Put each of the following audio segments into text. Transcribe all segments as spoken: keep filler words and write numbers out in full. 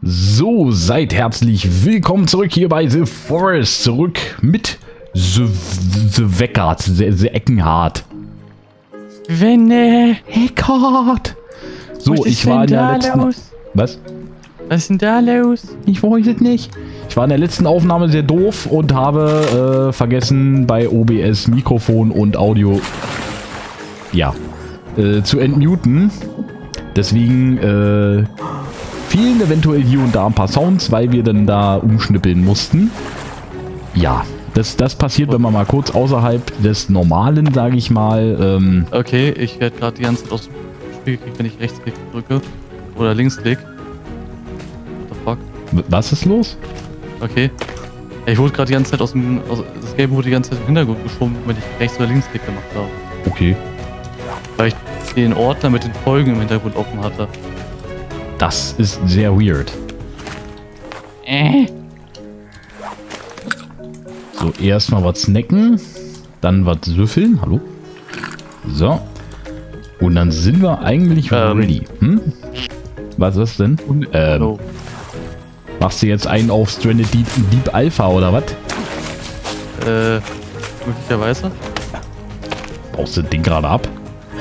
So, seid herzlich willkommen zurück hier bei The Forest. Zurück mit The, The Weckert, The, The Eckenhardt. Wenne. Eckhardt. So, Was ist ich war in denn der da letzten... los? Was? Was ist denn da los? Ich weiß es nicht. Ich war in der letzten Aufnahme sehr doof und habe äh, vergessen, bei O B S Mikrofon und Audio ja, äh, zu entmuten. Deswegen äh, fehlen eventuell hier und da ein paar Sounds, weil wir dann da umschnippeln mussten. Ja, das, das passiert, wenn man mal kurz außerhalb des Normalen, sage ich mal. Ähm, Okay, ich werde gerade die ganze Zeit aus dem Spiel gekriegt, wenn ich Rechtsklick drücke. Oder Linksklick. What the fuck? was ist los? Okay. Ja, ich wurde gerade die ganze Zeit aus dem... Aus, das Game wurde die ganze Zeit im Hintergrund geschoben, wenn ich Rechts- oder Linksklick gemacht habe. Okay. Weil ich den Ordner mit den Folgen im Hintergrund offen hatte. Das ist sehr weird. Äh. So, erstmal was snacken, dann was süffeln. Hallo? So. Und dann sind wir eigentlich Ähm. ready. Hm? Was ist das denn? Ähm, Hallo. machst du jetzt einen auf Stranded Deep, Deep Alpha oder was? Äh, möglicherweise? Brauchst du das Ding gerade ab?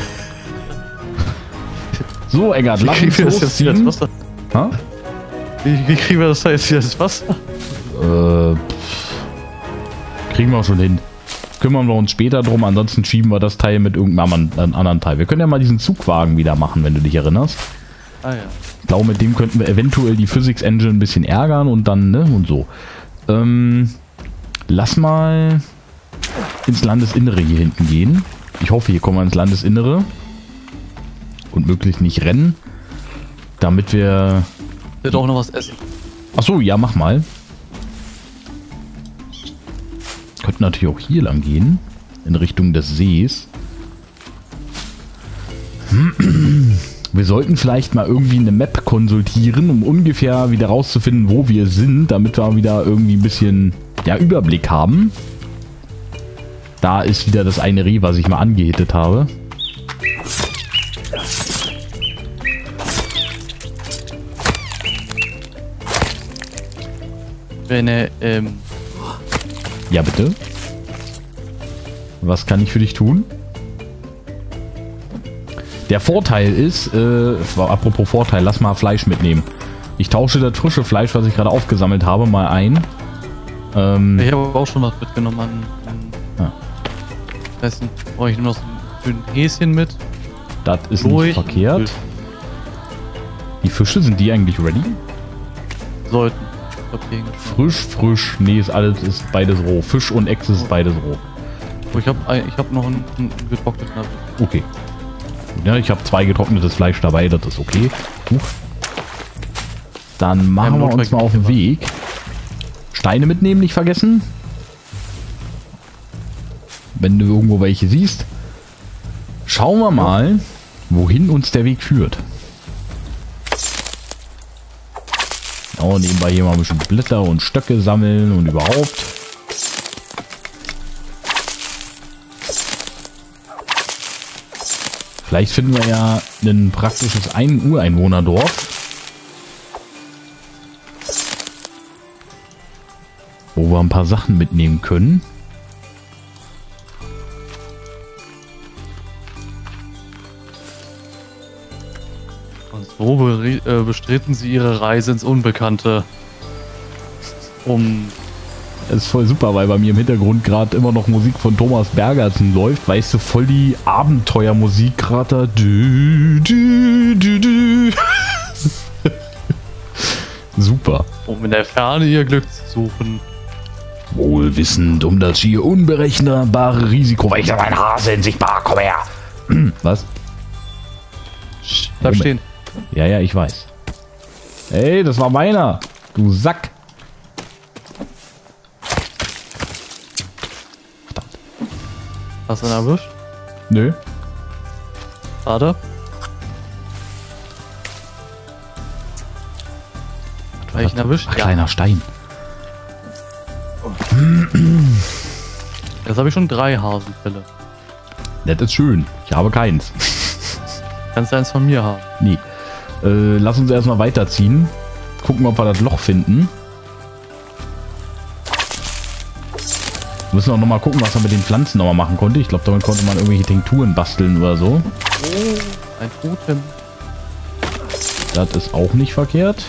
So, Eggert, Wie lass kriegen uns wir das jetzt wieder ins losziehen. Wasser? Ha? Wie, wie kriegen wir das da jetzt wieder ins Wasser? Äh, pff. Kriegen wir schon hin. Kümmern wir uns später drum, ansonsten schieben wir das Teil mit irgendeinem anderen, anderen Teil. Wir können ja mal diesen Zugwagen wieder machen, wenn du dich erinnerst. Ah ja. Ich glaube, mit dem könnten wir eventuell die Physics Engine ein bisschen ärgern und dann, ne, und so. Ähm, lass mal ins Landesinnere hier hinten gehen. Ich hoffe, hier kommen wir ins Landesinnere. Und möglichst nicht rennen. Damit wir... Ich will auch noch was essen. Achso, ja, mach mal. Könnten natürlich auch hier lang gehen. In Richtung des Sees. Wir sollten vielleicht mal irgendwie eine Map konsultieren, um ungefähr wieder rauszufinden, wo wir sind, damit wir wieder irgendwie ein bisschen ja, Überblick haben. Da ist wieder das eine Reh, was ich mal angehittet habe. Wenn er, ähm... Ja, bitte. Was kann ich für dich tun? Der Vorteil ist, äh, apropos Vorteil, lass mal Fleisch mitnehmen. Ich tausche das frische Fleisch, was ich gerade aufgesammelt habe, mal ein. Ähm, Ich habe auch schon was mitgenommen an, an Ja. Essen. Brauche ich nur noch so ein schönes Häschen mit. das ist Ruhig. nicht verkehrt. Die Fische, sind die eigentlich ready? Sollten. Okay. Frisch, frisch. Nee, ist alles, ist beides roh. Fisch und Echse ist beides roh. Oh, ich habe ich hab noch einen, einen getrockneten Apfel. Okay. Ja, ich habe zwei getrocknetes Fleisch dabei, das ist okay. Huch. Dann machen Ja, wir uns Notfall mal auf den gemacht. Weg. Steine mitnehmen, nicht vergessen. Wenn du irgendwo welche siehst. Schauen wir mal, wohin uns der Weg führt. Oh, nebenbei hier mal ein bisschen Blätter und Stöcke sammeln und überhaupt. Vielleicht finden wir ja ein praktisches ein Ureinwohnerdorf, wo wir ein paar Sachen mitnehmen können. Und so bere- äh, bestritten sie ihre Reise ins Unbekannte. Um... Das ist voll super, weil bei mir im Hintergrund gerade immer noch Musik von Thomas Bergersen läuft. Weißt du, voll die Abenteuermusik gerade da. Dü, dü, dü, dü. Super. um in der Ferne ihr Glück zu suchen. Wohlwissend um das hier unberechenbare Risiko. Weil ich da mein Hase unsichtbar, komm her. Was? Bleib Moment. stehen. Ja, ja, ich weiß. Ey, das war meiner. Du Sack. Verdammt. Hast du ihn erwischt? Nö. Warte. Habe ich ihn erwischt? Ach, kleiner Stein. Jetzt habe ich schon drei Hasenfälle. Das ist schön. Ich habe keins. Kannst du eins von mir haben? Nee. Äh, lass uns erstmal weiterziehen. Gucken, ob wir das Loch finden. Wir müssen auch nochmal gucken, was man mit den Pflanzen nochmal machen konnte. Ich glaube, damit konnte man irgendwelche Tinkturen basteln oder so. Oh, ein Totem. Das ist auch nicht verkehrt.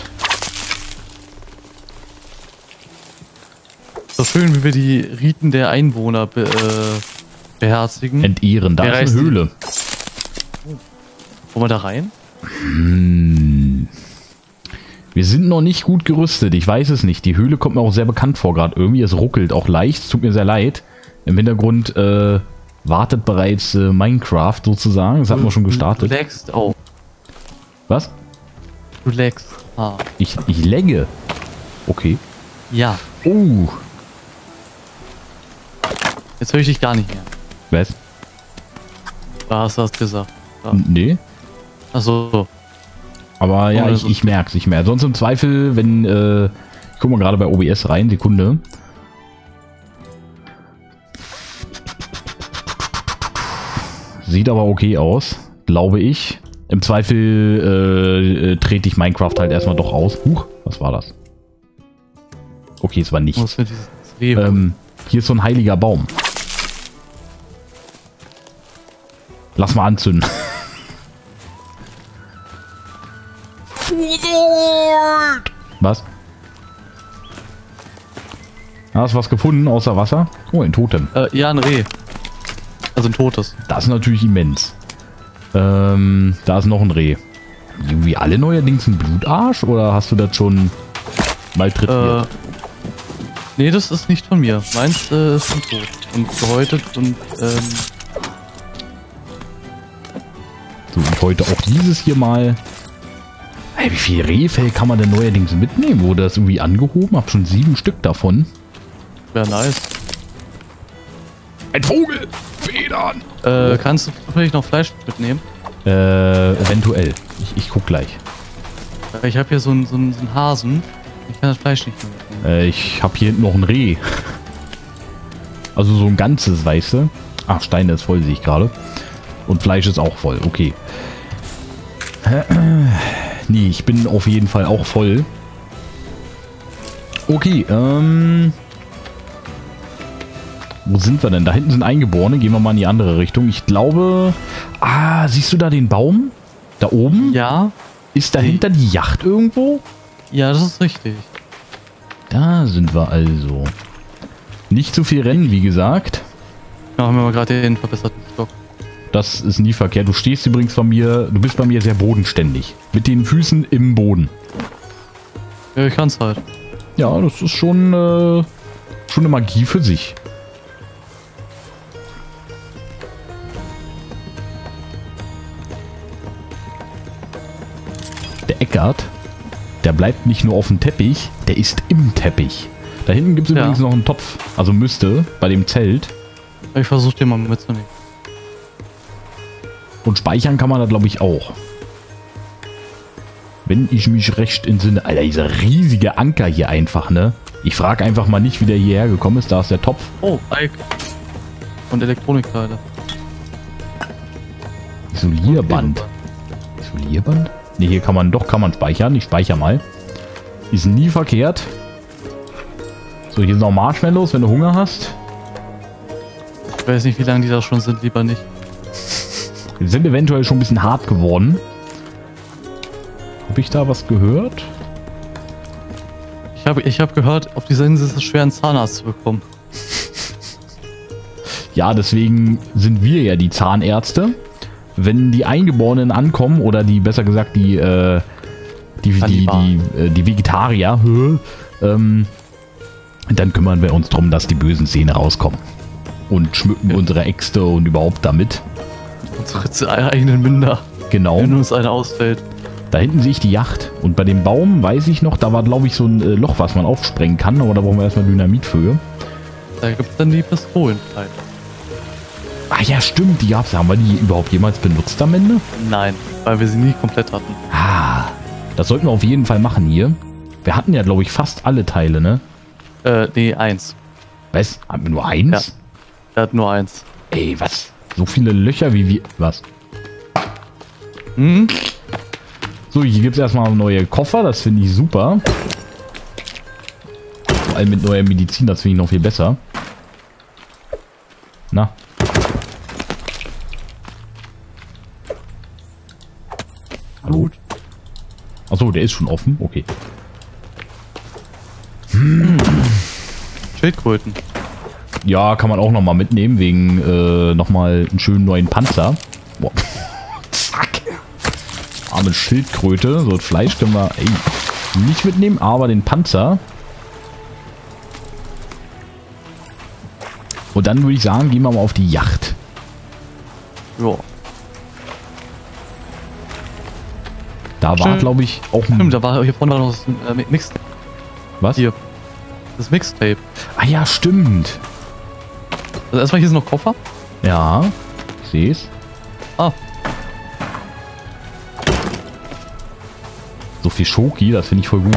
So schön, wie wir die Riten der Einwohner be äh, beherzigen. Entehren. Da Wer ist eine Höhle. Wollen wir da rein? Hm. Wir sind noch nicht gut gerüstet. Ich weiß es nicht. Die Höhle kommt mir auch sehr bekannt vor gerade. Irgendwie, es ruckelt auch leicht. Es tut mir sehr leid. Im Hintergrund äh, wartet bereits äh, Minecraft sozusagen. Das hatten wir schon gestartet. Du lagst auch. Was? Du lagst. Ah. Ich, ich lagge. Okay. Ja. Oh. Jetzt höre ich dich gar nicht mehr. Was? Da hast du was gesagt. Ja. Nee. Achso. Aber ja, Oh, ich, ich merke es nicht mehr. Sonst im Zweifel, wenn, äh, ich guck mal gerade bei O B S rein, Sekunde. Sieht aber okay aus, glaube ich. Im Zweifel äh, äh, trete ich Minecraft halt erstmal doch aus. Huch, was war das? Okay, es war nichts. Was für dieses Leben. Ähm, hier ist so ein heiliger Baum. Lass mal anzünden. Was? Hast du was gefunden außer Wasser? Oh, ein Totem. Äh, ja, ein Reh. Also ein totes. Das ist natürlich immens. Ähm, da ist noch ein Reh. Irgendwie alle neuerdings ein Blutarsch? Oder hast du das schon malträtiert? Äh, nee, das ist nicht von mir. Meins äh, ist schon tot. Und gehäutet und, ähm... So, und heute auch dieses hier mal. Hey, wie viel Rehfell kann man denn neuerdings mitnehmen? Wurde das irgendwie angehoben? Hab schon sieben Stück davon. Wäre nice. Ein Vogel! Federn! Äh, kannst du vielleicht noch Fleisch mitnehmen? Äh, eventuell. Ich, ich guck gleich. Ich habe hier so einen, so, einen, so einen Hasen. Ich kann das Fleisch nicht mehr mitnehmen. Äh, ich hab hier hinten noch ein Reh. Also so ein ganzes, weißt du? Ach, Steine ist voll, sehe ich gerade. Und Fleisch ist auch voll, okay. Nee, ich bin auf jeden Fall auch voll. Okay, ähm... wo sind wir denn? Da hinten sind Eingeborene. Gehen wir mal in die andere Richtung. Ich glaube... Ah, siehst du da den Baum? Da oben? Ja? Ist dahinter die Yacht irgendwo? Ja, das ist richtig. Da sind wir also. Nicht zu viel rennen, wie gesagt. Da haben wir mal gerade den verbesserten Stock. Das ist nie verkehrt. Du stehst übrigens von mir... Du bist bei mir sehr bodenständig. Mit den Füßen im Boden. Ja, ich kann's halt. Ja, das ist schon... Äh, schon eine Magie für sich. Der Eckart, der bleibt nicht nur auf dem Teppich, der ist im Teppich. Da hinten gibt es Ja. übrigens noch einen Topf. Also müsste bei dem Zelt. Ich versuche den mal mitzunehmen. Und speichern kann man da, glaube ich, auch. Wenn ich mich recht entsinne. Alter, dieser riesige Anker hier einfach, ne? Ich frage einfach mal nicht, wie der hierher gekommen ist. Da ist der Topf. Oh, Ike. Und Elektronikteile. Isolierband. Isolierband? Ne, hier kann man, doch kann man speichern. Ich speichere mal. Ist nie verkehrt. So, hier sind noch Marshmallows, wenn du Hunger hast. Ich weiß nicht, wie lange die da schon sind, lieber nicht. Die sind eventuell schon ein bisschen hart geworden. Habe ich da was gehört? Ich habe ich hab gehört, auf dieser Insel ist es schwer, einen Zahnarzt zu bekommen. Ja, deswegen sind wir ja die Zahnärzte. Wenn die Eingeborenen ankommen, oder die, besser gesagt, die, äh, die, die, die, äh, die Vegetarier, ähm, dann kümmern wir uns darum, dass die bösen Zähne rauskommen. Und schmücken Ja. unsere Äxte und überhaupt damit. Unsere eigenen Münder. Genau. Wenn uns eine ausfällt. Da hinten sehe ich die Yacht. Und bei dem Baum weiß ich noch, da war, glaube ich, so ein äh, Loch, was man aufsprengen kann. Aber da brauchen wir erstmal Dynamit für. Da gibt es dann die Pistolenteile. Ah ja, stimmt, die gab's. Haben wir die überhaupt jemals benutzt am Ende? Nein, weil wir sie nie komplett hatten. Ah, das sollten wir auf jeden Fall machen hier. Wir hatten ja, glaube ich, fast alle Teile, ne? Äh, nee, eins. Was? Haben wir nur eins? Ja. Er hat nur eins. Ey, was? So viele Löcher wie wir... Was? Hm? So, So, hier gibt es erstmal neue Koffer, das finde ich super. Vor allem mit neuer Medizin, das finde ich noch viel besser. Na. Hallo? Achso, der ist schon offen, okay. Hm. Schildkröten. Ja, kann man auch nochmal mitnehmen, wegen äh, nochmal einen schönen neuen Panzer. Boah. Zack. Arme Schildkröte. So, das Fleisch können wir ey, nicht mitnehmen, aber den Panzer. Und dann würde ich sagen, gehen wir mal auf die Yacht. Ja. Da war, glaube ich, auch ein... Stimmt, da war hier vorne war noch das äh, Mixtape. Was? Hier. Das Mixtape. Ah ja, stimmt. Also erstmal hier sind noch Koffer. Ja, ich sehe es. Ah. So viel Schoki, das finde ich voll gut.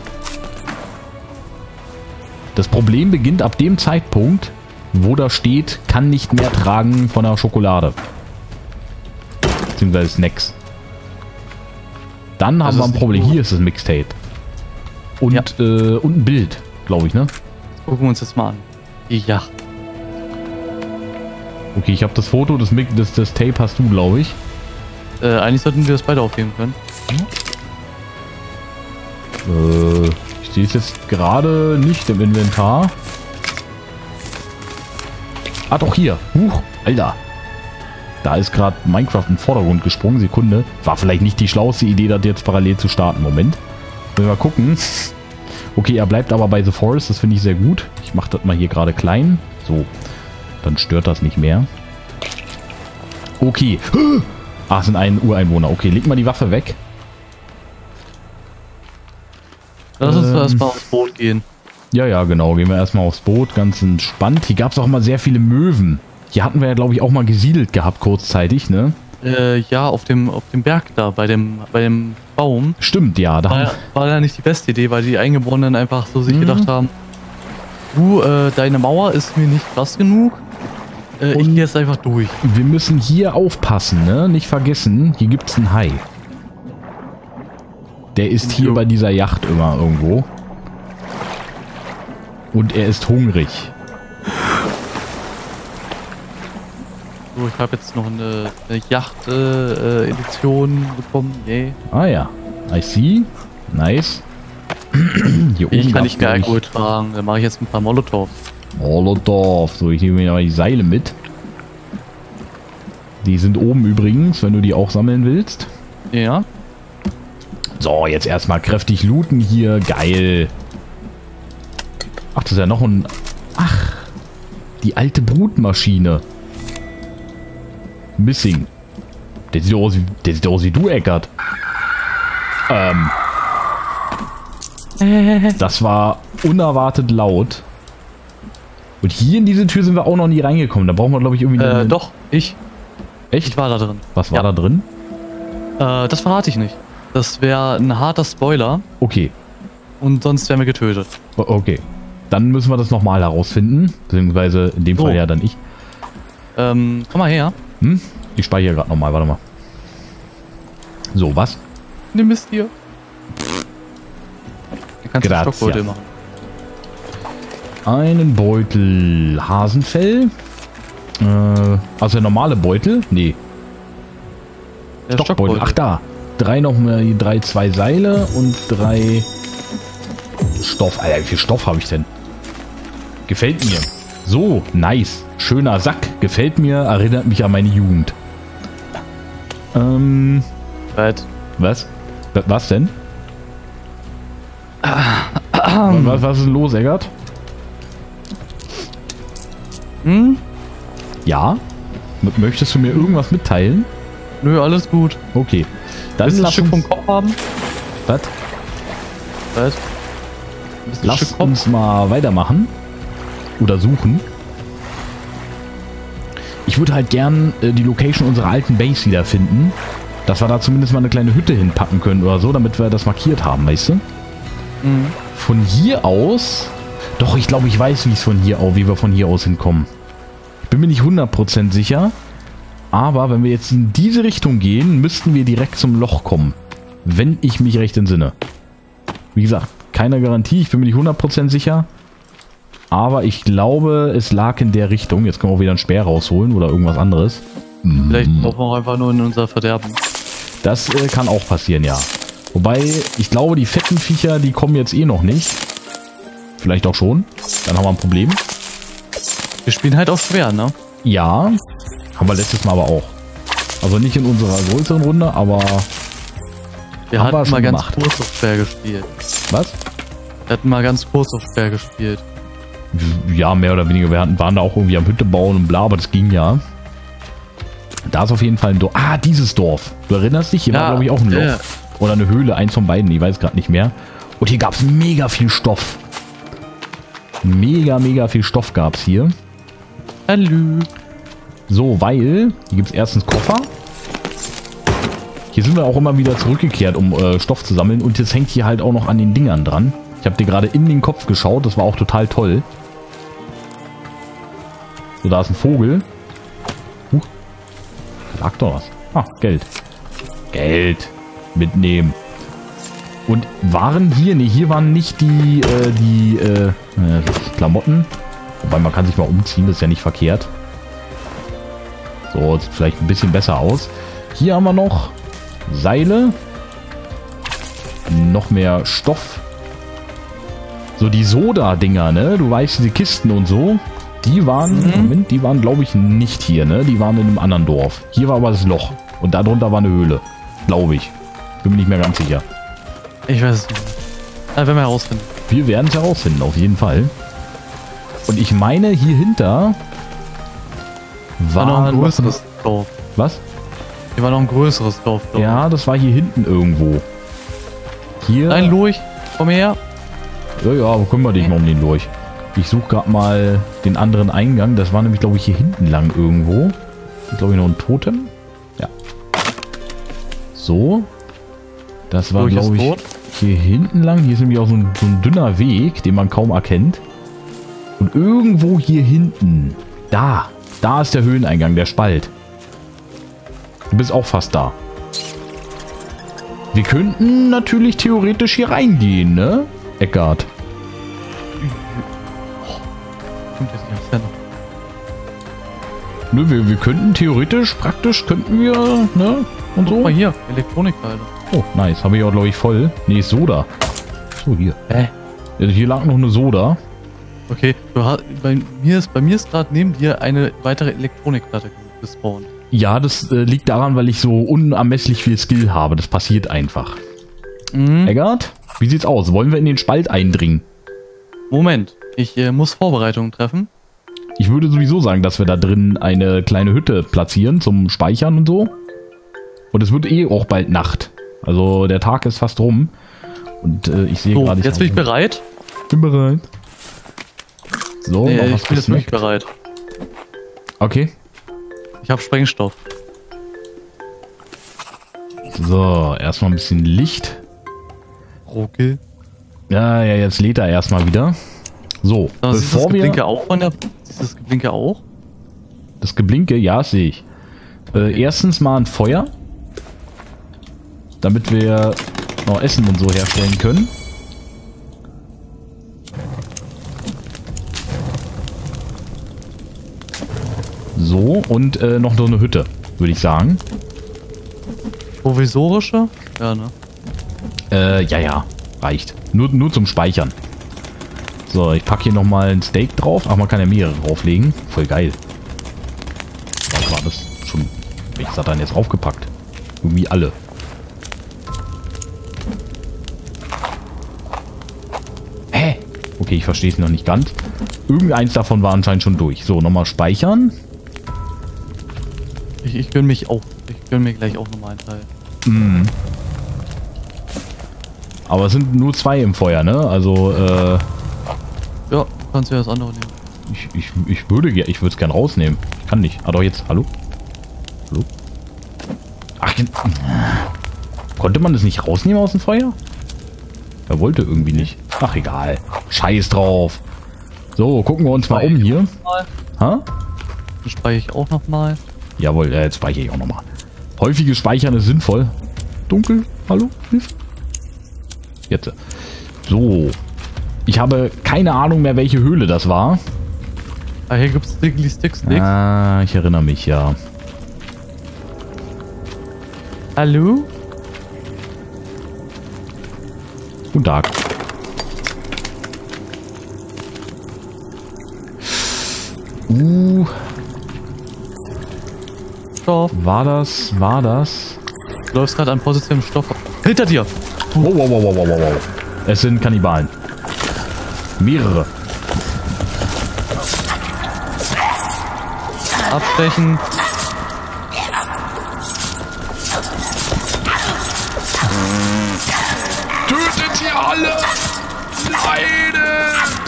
Das Problem beginnt ab dem Zeitpunkt, wo da steht, kann nicht mehr tragen von der Schokolade. Beziehungsweise Snacks. Dann haben wir ein Problem. Hier ist das Mixtape. Und, ja. äh, und ein Bild, glaube ich, ne? Gucken wir uns das mal an. Die Yacht. Okay, ich habe das Foto, das, das, das Tape hast du, glaube ich. Äh, eigentlich sollten wir das beide aufheben können. Äh, ich sehe es jetzt gerade nicht im Inventar. Ah, doch hier. Huch, Alter. Da ist gerade Minecraft im Vordergrund gesprungen. Sekunde. War vielleicht nicht die schlauste Idee, das jetzt parallel zu starten. Moment. Wenn wir mal gucken. Okay, er bleibt aber bei The Forest. Das finde ich sehr gut. Ich mache das mal hier gerade klein. So. Dann stört das nicht mehr. Okay. Ah, es sind ein Ureinwohner. Okay, leg mal die Waffe weg. Lass uns ähm, erstmal aufs Boot gehen. Ja, ja, genau. Gehen wir erstmal aufs Boot. Ganz entspannt. Hier gab es auch mal sehr viele Möwen. Hier hatten wir ja, glaube ich, auch mal gesiedelt gehabt, kurzzeitig, ne? Äh, ja, auf dem, auf dem Berg da, bei dem, bei dem Baum. Stimmt, ja. Da war, war ja nicht die beste Idee, weil die Eingeborenen einfach so sich mhm. gedacht haben, du, äh, deine Mauer ist mir nicht krass genug. Äh, ich gehe jetzt einfach durch. Wir müssen hier aufpassen, ne? Nicht vergessen, hier gibt es einen Hai. Der ist hier bei dieser Yacht immer irgendwo. Und er ist hungrig. So, ich habe jetzt noch eine, eine Yacht-Edition äh, bekommen. Yay. Ah ja. I see. Nice. Hier oben ich kann nicht mehr Alkohol tragen. Dann mache ich jetzt ein paar Molotovs. Molotov. So, ich nehme mir mal die Seile mit. Die sind oben übrigens, wenn du die auch sammeln willst. Ja. So, jetzt erstmal kräftig looten hier. Geil. Ach, das ist ja noch ein... Ach, die alte Brutmaschine. Missing. Der sieht aus wie, der sieht aus wie du, Eckart. Ähm. Das war unerwartet laut. Und hier in diese Tür sind wir auch noch nie reingekommen. Da brauchen wir, glaube ich, irgendwie... Äh, doch, ich. Echt? Ich war da drin. Was war ja. da drin? Äh, das verrate ich nicht. Das wäre ein harter Spoiler. Okay. Und sonst wären wir getötet. O okay. Dann müssen wir das nochmal herausfinden. Beziehungsweise in dem so. Fall ja dann ich. Ähm, komm mal her. Hm? Ich speichere gerade nochmal, warte mal. So, was? Nimm es dir. Du kannst einen Stockbeutel machen. Einen Beutel Hasenfell. Äh, also der normale Beutel? Nee. Der Stockbeutel. Ach da. Drei noch mehr, drei, zwei Seile und drei Stoff. Alter, wie viel Stoff habe ich denn? Gefällt mir. So, nice. Schöner Sack. Gefällt mir. Erinnert mich an meine Jugend. Ähm. Was? Was? Was denn? Was, was ist denn los, Eggert? Hm? Ja? M möchtest du mir irgendwas mitteilen? Nö, alles gut. Okay. Dann Willst du ein lass Stück uns... vom Kopf haben? Was? Was? Lass uns mal weitermachen. Oder suchen. Ich würde halt gern äh, die Location unserer alten Base wiederfinden. Dass wir da zumindest mal eine kleine Hütte hinpacken können oder so, damit wir das markiert haben, weißt du? Mhm. Von hier aus... Doch, ich glaube, ich weiß, wie es von hier aus, wie wir von hier aus hinkommen. Ich bin mir nicht hundert Prozent sicher. Aber wenn wir jetzt in diese Richtung gehen, müssten wir direkt zum Loch kommen. Wenn ich mich recht entsinne. Wie gesagt, keine Garantie, ich bin mir nicht hundert Prozent sicher. Aber ich glaube, es lag in der Richtung. Jetzt können wir auch wieder einen Speer rausholen oder irgendwas anderes. Vielleicht laufen wir auch einfach nur in unser Verderben. Das äh, kann auch passieren, ja. Wobei, ich glaube, die fetten Viecher, die kommen jetzt eh noch nicht. Vielleicht auch schon. Dann haben wir ein Problem. Wir spielen halt auch schwer, ne? Ja, haben wir letztes Mal aber auch. Also nicht in unserer größeren Runde, aber wir haben hatten wir schon mal ganz gemacht. kurz auf schwer gespielt. Was? Wir hatten mal ganz kurz auf schwer gespielt. Ja, mehr oder weniger. Wir hatten, waren da auch irgendwie am Hütte bauen und bla, aber das ging ja. Da ist auf jeden Fall ein Dorf. Ah, dieses Dorf. Du erinnerst dich? Hier Ja, war, glaube ich, auch ein Loch. ja. Oder eine Höhle, eins von beiden. Ich weiß gerade nicht mehr. Und hier gab es mega viel Stoff. Mega, mega viel Stoff gab es hier. Hallo. So, weil hier gibt es erstens Koffer. Hier sind wir auch immer wieder zurückgekehrt, um äh, Stoff zu sammeln. Und jetzt hängt hier halt auch noch an den Dingern dran. Ich habe dir gerade in den Kopf geschaut. Das war auch total toll. So, da ist ein Vogel. Huch. Lag doch was. Ah, Geld. Geld. Mitnehmen. Und waren hier, ne, hier waren nicht die, äh, die, äh, äh, Klamotten. Wobei man kann sich mal umziehen, das ist ja nicht verkehrt. So, sieht vielleicht ein bisschen besser aus. Hier haben wir noch Seile. Noch mehr Stoff. So, die Soda-Dinger, ne? Du weißt, diese Kisten und so. Die waren, Mhm. Moment, die waren, glaube ich, nicht hier, ne? Die waren in einem anderen Dorf. Hier war aber das Loch. Und darunter war eine Höhle. Glaube ich. Bin mir nicht mehr ganz sicher. Ich weiß es nicht. Ja, werden wir herausfinden. Wir werden es herausfinden, auf jeden Fall. Und ich meine, hier hinter War noch ein noch- größeres Dorf. Was? Hier war noch ein größeres Dorf. glaub ich. Ja, das war hier hinten irgendwo. Hier. Nein, Lurch, komm her. Ja, ja, kümmere dich mal um den Lurch. Ich suche gerade mal den anderen Eingang. Das war nämlich, glaube ich, hier hinten lang irgendwo. Ist, glaube ich, noch ein Totem. Ja. So. Das war, Lurch ist glaube ich, tot. hier hinten lang. Hier ist nämlich auch so ein, so ein dünner Weg, den man kaum erkennt. Und irgendwo hier hinten. Da. Da ist der Höhleneingang, der Spalt. Du bist auch fast da. Wir könnten natürlich theoretisch hier reingehen, ne? Eckart. Kommt jetzt nicht aus der Nacht. Nö, wir, wir könnten theoretisch, praktisch, könnten wir, ne? Und Guck so. mal hier, Elektronikteile. Oh, nice. Habe ich auch, glaube ich, voll. Nee, ist Soda. So, hier. Hä? Also hier lag noch eine Soda. Okay, du hast, bei mir ist, bei mir ist gerade neben dir eine weitere Elektronikplatte gespawnt. Ja, das äh, liegt daran, weil ich so unermesslich viel Skill habe. Das passiert einfach. Mhm. Eggert, wie sieht's aus? Wollen wir in den Spalt eindringen? Moment, ich äh, muss Vorbereitungen treffen. Ich würde sowieso sagen, dass wir da drin eine kleine Hütte platzieren zum Speichern und so. Und es wird eh auch bald Nacht. Also der Tag ist fast rum. Und äh, ich sehe So, gerade... jetzt bin ich bereit. bin bereit. So, Nee, noch was ich bin jetzt nicht gesnackt. bereit. Okay. Ich habe Sprengstoff. So, erstmal ein bisschen Licht. Ruckel. Ja, ja, jetzt lädt er erstmal wieder. So, Da siehst du das bevor wir... Geblinke auch von der... Siehst du das Geblinke auch? Das Geblinke, ja, sehe ich. Äh, erstens mal ein Feuer. Damit wir noch Essen und so herstellen können. So, und äh, noch so eine Hütte, würde ich sagen. Provisorische? Ja, ne? Äh, ja, ja, reicht. Nur, nur zum Speichern. So, ich packe hier nochmal ein Steak drauf. Ach, man kann ja mehrere drauflegen. Voll geil. Was war das? Schon... Welches hat er denn jetzt draufgepackt? Irgendwie alle. Hä? Okay, ich verstehe es noch nicht ganz. Irgendeins davon war anscheinend schon durch. So, nochmal speichern. Ich, ich gönn mich auch. Ich gönn mir gleich auch nochmal einen Teil. Mhm. Aber es sind nur zwei im Feuer, ne? Also, äh... Ja, kannst du ja das andere nehmen. Ich, ich, ich würde gerne, ich würde es gern rausnehmen. Ich kann nicht. Ah doch, jetzt. Hallo? Hallo? Ach, konnte man das nicht rausnehmen aus dem Feuer? Er wollte irgendwie nicht. Ach, egal. Scheiß drauf. So, gucken wir uns mal um hier. Mal. Ha? Dann speichere ich auch nochmal. Jawohl, äh, jetzt speichere ich auch nochmal. Häufiges Speichern ist sinnvoll. Dunkel. hallo, Hilfe. Jetzt. So. Ich habe keine Ahnung mehr, welche Höhle das war. Ah, hier gibt's Stickly Stick Sticks. Ah, ich erinnere mich, ja. Hallo? Guten Tag. Uh. Stoff. War das, war das? Du läufst gerade an positivem Stoff. Hinter dir! Wow, wow, wow, wow, wow, wow. Es sind Kannibalen. Mehrere. Abstechen. Tötet sie alle! Leidet!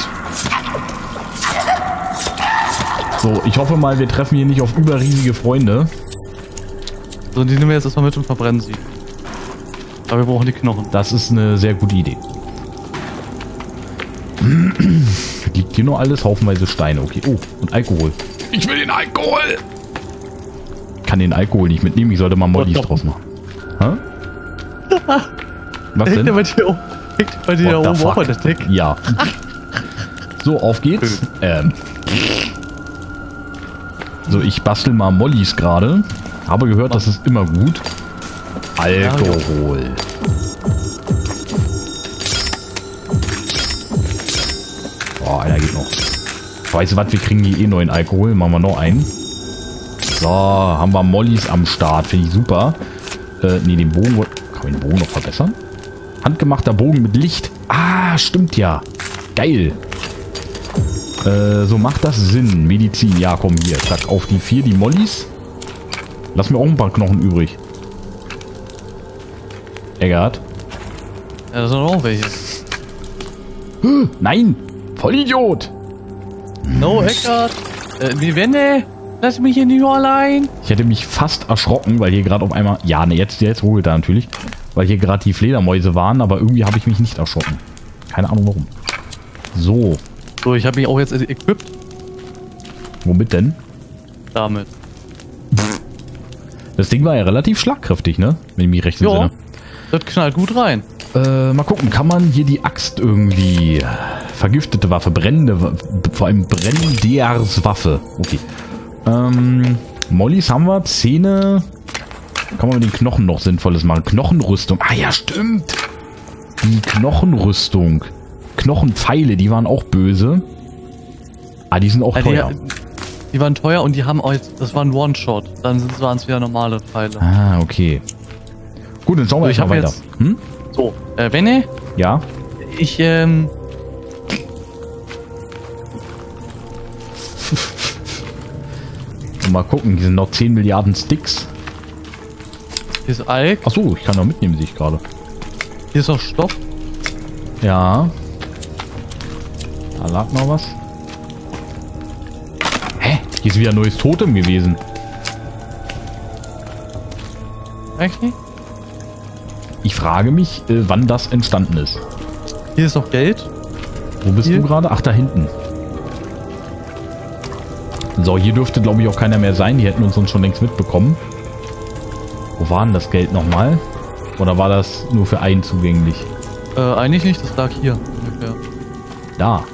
So, ich hoffe mal, wir treffen hier nicht auf überriesige Freunde. So, und die nehmen wir jetzt erstmal mit und verbrennen sie. Aber wir brauchen die Knochen. Das ist eine sehr gute Idee. Liegt hier nur alles? Haufenweise Steine. Okay. Oh, und Alkohol. Ich will den Alkohol! Ich kann den Alkohol nicht mitnehmen. Ich sollte mal Mollys draus machen. Hä? Was Hängt denn? der bei dir, hängt bei dir da oben auf der Deck? Ja. So, auf geht's. Ähm. So, ich bastel mal Mollys gerade. Habe gehört, das ist immer gut. Alkohol. Oh, einer geht noch. Weißt du was, wir kriegen hier eh neuen Alkohol. Machen wir noch einen. So, haben wir Mollys am Start. Finde ich super. Äh, nee, den Bogen... Kann man den Bogen noch verbessern? Handgemachter Bogen mit Licht. Ah, stimmt ja. Geil. Äh, so macht das Sinn. Medizin. Ja, komm hier. Zack, auf die vier, die Mollys. Lass mir auch ein paar Knochen übrig. Eggert. Ja, da sind auch welche. Nein! Vollidiot! No, Eckart! Äh, die Wände! Lass mich hier nicht nur allein! Ich hätte mich fast erschrocken, weil hier gerade auf einmal... Ja, ne, jetzt, jetzt ruhig da natürlich. Weil hier gerade die Fledermäuse waren, aber irgendwie habe ich mich nicht erschrocken. Keine Ahnung warum. So. So, ich habe mich auch jetzt equipped. Womit denn? Damit. Das Ding war ja relativ schlagkräftig, ne? Wenn ich mich recht entsinne. Das knallt gut rein. Äh, mal gucken, kann man hier die Axt irgendwie... Vergiftete Waffe, brennende Waffe, vor allem Brennenders Waffe. Okay. Ähm, Mollys haben wir, Zähne... Kann man mit den Knochen noch Sinnvolles machen. Knochenrüstung. Ah ja, stimmt. Die Knochenrüstung. Knochenpfeile, die waren auch böse. Ah, die sind auch Ja, teuer. die, die waren teuer und die haben auch jetzt, das war ein One-Shot. Dann waren es wieder normale Pfeile. Ah, okay. Gut, dann schauen wir So, ich mal hab weiter. jetzt- Hm? So, äh, Wenne, Ja? ich, ähm, Mal gucken, hier sind noch zehn Milliarden Sticks. hier ist Alk, Achso, ich kann noch mitnehmen, sehe ich gerade. hier ist noch Stoff. Ja. Da lag noch was. Hä? Hier ist wieder ein neues Totem gewesen. Eigentlich. Ich frage mich, äh, wann das entstanden ist. Hier ist noch Geld. Wo bist Hier. du gerade? Ach, da hinten. So, hier dürfte, glaube ich, auch keiner mehr sein. Die hätten uns sonst schon längst mitbekommen. Wo war denn das Geld nochmal? Oder war das nur für einen zugänglich? Äh, eigentlich nicht, das lag hier ungefähr. Da.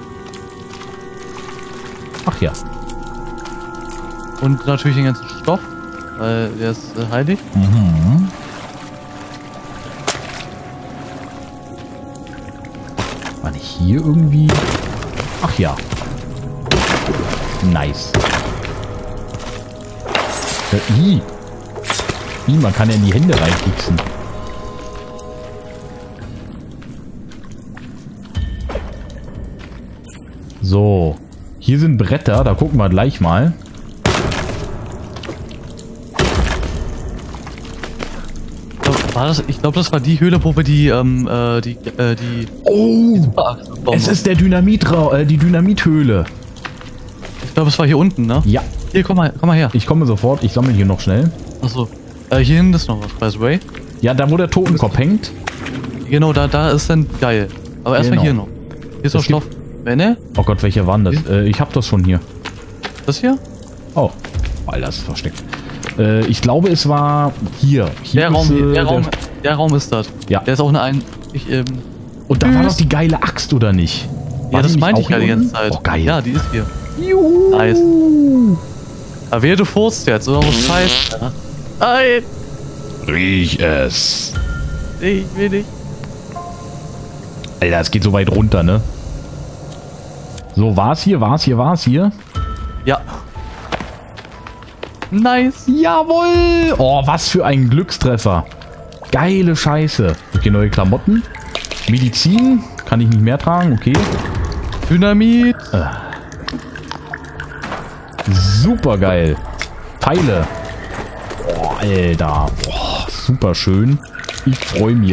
Ach ja. Und natürlich den ganzen Stoff, weil der ist äh, heilig. Mhm. War nicht hier irgendwie... Ach ja. Nice. Äh, i. I, man kann ja in die Hände reinfixen. So. Hier sind Bretter, da gucken wir gleich mal. Ich glaub, war das, ich glaube, das war die Höhle, wo wir die, ähm, äh, die, äh, die... Oh! Superaxt bekommen Es haben. ist der Dynamitrau, äh, die Dynamithöhle. Ich glaube, es war hier unten, ne? Ja. Hier, komm mal, komm mal her. Ich komme sofort, ich sammle hier noch schnell. Achso. Äh, hier hinten ist noch was, by the way. Ja, da wo der Totenkopf hängt. Genau, da, da ist dann geil. Aber erstmal Genau. hier noch. Hier ist noch Es gibt- Stoff. Wenne? Oh Gott, welcher waren das? Äh, ich habe das schon hier. Das hier? Oh, weil das ist versteckt. Äh, ich glaube, es war hier. Hier Der Raum ist, hier. äh, Der Raum, Der Raum ist das. Ja. Der ist auch eine ein... Ich, ähm... Und da war doch die geile Axt, oder nicht? War Ja, das die nicht meinte ich auch ja die hier ganze unten? Zeit. Oh, geil. Ja, die ist hier. Juhu. Nice. Aber wer du furzt jetzt, oder was Scheiß? Ja. Nein! Riech es. Ich will nicht. Alter, es geht so weit runter, ne? So, war's hier, war's hier, war's hier? Ja. Nice. Jawohl! Oh, was für ein Glückstreffer. Geile Scheiße. Okay, neue Klamotten. Medizin. Kann ich nicht mehr tragen, okay. Dynamit. Äh. Super geil. Pfeile. Oh, Alter. Oh, super schön. Ich freue mich.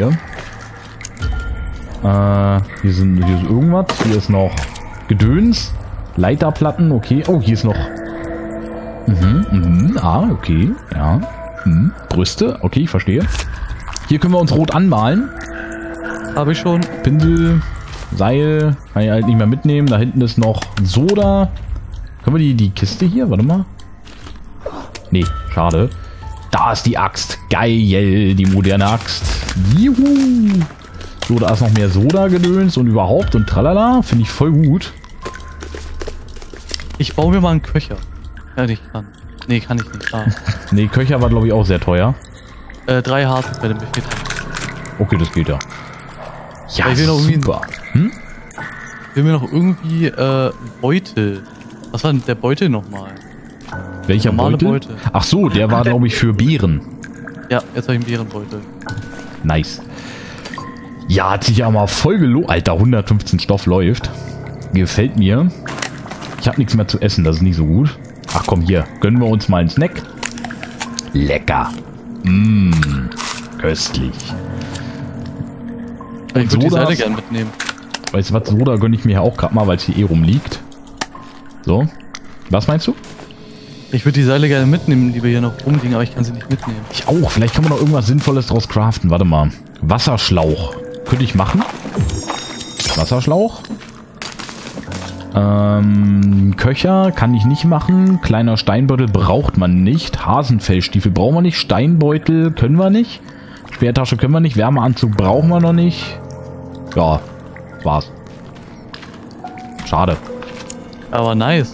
Äh, hier sind, hier ist irgendwas. Hier ist noch Gedöns. Leiterplatten, okay. Oh, hier ist noch... Mhm, mhm, ah, okay. Ja. Mhm. Brüste, okay, ich verstehe. Hier können wir uns rot anmalen. Habe ich schon. Pinsel, Seil, kann ich halt nicht mehr mitnehmen. Da hinten ist noch Soda. Können wir die, die Kiste hier? Warte mal. Nee, schade. Da ist die Axt. Geil, die moderne Axt. Juhu. So, da ist noch mehr Soda-Gedöns und überhaupt und tralala. Finde ich voll gut. Ich baue mir mal einen Köcher. Ja, ich kann. Nee, kann ich nicht. Ah. Nee, Köcher war glaube ich auch sehr teuer. Äh, drei Hasenpferde mit vier. Okay, das geht ja. Ja, ich will noch irgendwie super. Hm? Ich will mir noch irgendwie äh, Beutel. Was war denn der Beutel nochmal? Welcher Normale Beutel? Beutel. Ach so, der war glaube ich für Beeren. Ja, jetzt habe ich einen Bärenbeutel. Nice. Ja, hat sich ja mal voll gelohnt. Alter, hundertfünfzehn Stoff läuft. Gefällt mir. Ich habe nichts mehr zu essen, das ist nicht so gut. Ach komm, hier. Gönnen wir uns mal einen Snack. Lecker. Mmh. Köstlich. Ich würde die Sodas? Seite gerne mitnehmen. Weißt du was, Soda gönne ich mir ja auch gerade mal, weil es hier eh rumliegt. So. Was meinst du? Ich würde die Seile gerne mitnehmen, die wir hier noch rumliegen, aber ich kann sie nicht mitnehmen. Ich auch. Vielleicht kann man noch irgendwas Sinnvolles draus craften. Warte mal. Wasserschlauch. Könnte ich machen. Wasserschlauch. Ähm, Köcher kann ich nicht machen. Kleiner Steinbeutel braucht man nicht. Hasenfellstiefel brauchen wir nicht. Steinbeutel können wir nicht. Speertasche können wir nicht. Wärmeanzug brauchen wir noch nicht. Ja, war's. Schade. Aber nice.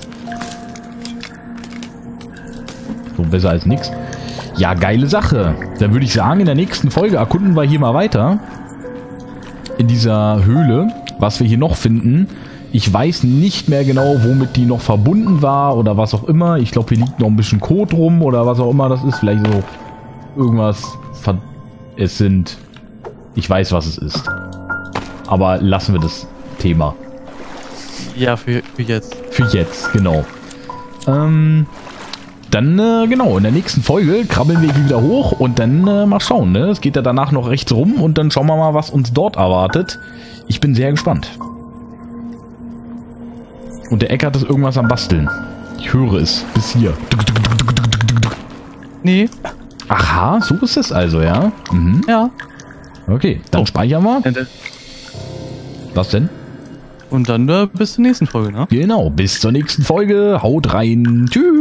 So besser als nix. Ja, geile Sache. Dann würde ich sagen, in der nächsten Folge erkunden wir hier mal weiter. In dieser Höhle, was wir hier noch finden. Ich weiß nicht mehr genau, womit die noch verbunden war oder was auch immer. Ich glaube, hier liegt noch ein bisschen Kot rum oder was auch immer das ist. Vielleicht so irgendwas. Es sind... Ich weiß, was es ist. Aber lassen wir das Thema. Ja, für, für jetzt. Für jetzt, genau. Ähm... Dann, äh, genau, in der nächsten Folge krabbeln wir hier wieder hoch und dann äh, mal schauen, ne? Es geht ja danach noch rechts rum und dann schauen wir mal, was uns dort erwartet. Ich bin sehr gespannt. Und der Eckart ist irgendwas am Basteln. Ich höre es. Bis hier. Nee. Aha, so ist es also, ja? Mhm. Ja. Okay, dann Oh. speichern wir. Was denn? Und dann äh, bis zur nächsten Folge, ne? Genau, bis zur nächsten Folge. Haut rein. Tschüss.